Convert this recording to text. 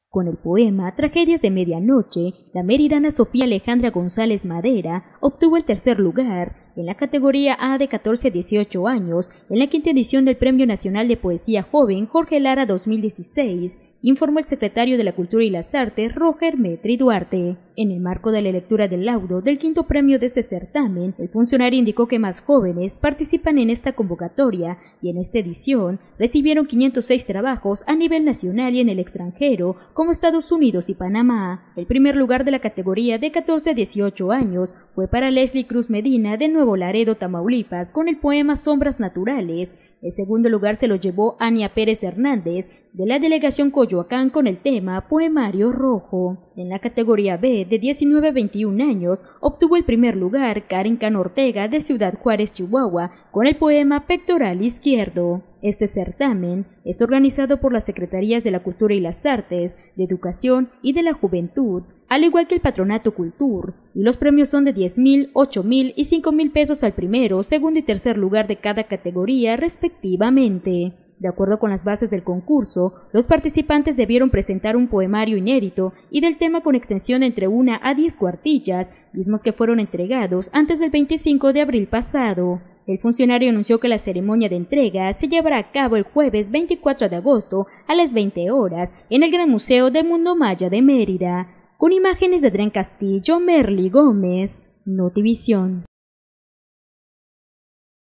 Con el poema Tragedias de Medianoche, la meridana Sofía Alejandra González Madera obtuvo el tercer lugar en la categoría A de 14 a 18 años en la quinta edición del Premio Nacional de Poesía Joven Jorge Lara 2016, informó el secretario de la Cultura y las Artes, Roger Metri Duarte. En el marco de la lectura del laudo del quinto premio de este certamen, el funcionario indicó que más jóvenes participan en esta convocatoria y en esta edición recibieron 506 trabajos a nivel nacional y en el extranjero, como Estados Unidos y Panamá. El primer lugar de la categoría de 14 a 18 años fue para Leslie Cruz Medina de Nuevo Laredo, Tamaulipas, con el poema Sombras Naturales. El segundo lugar se lo llevó Ania Pérez Hernández de la delegación Coyoacán con el tema Poemario Rojo. En la categoría B de 19 a 21 años obtuvo el primer lugar Karen Cano Ortega de Ciudad Juárez, Chihuahua, con el poema Pectoral Izquierdo. Este certamen es organizado por las Secretarías de la Cultura y las Artes, de Educación y de la Juventud, al igual que el Patronato Cultur, y los premios son de 10,000, 8,000 y 5,000 pesos al primero, segundo y tercer lugar de cada categoría, respectivamente. De acuerdo con las bases del concurso, los participantes debieron presentar un poemario inédito y del tema con extensión de entre 1 a 10 cuartillas, mismos que fueron entregados antes del 25 de abril pasado. El funcionario anunció que la ceremonia de entrega se llevará a cabo el jueves 24 de agosto a las 20 horas en el Gran Museo del Mundo Maya de Mérida. Con imágenes de Adrián Castillo, Merly Gómez, Notivisión.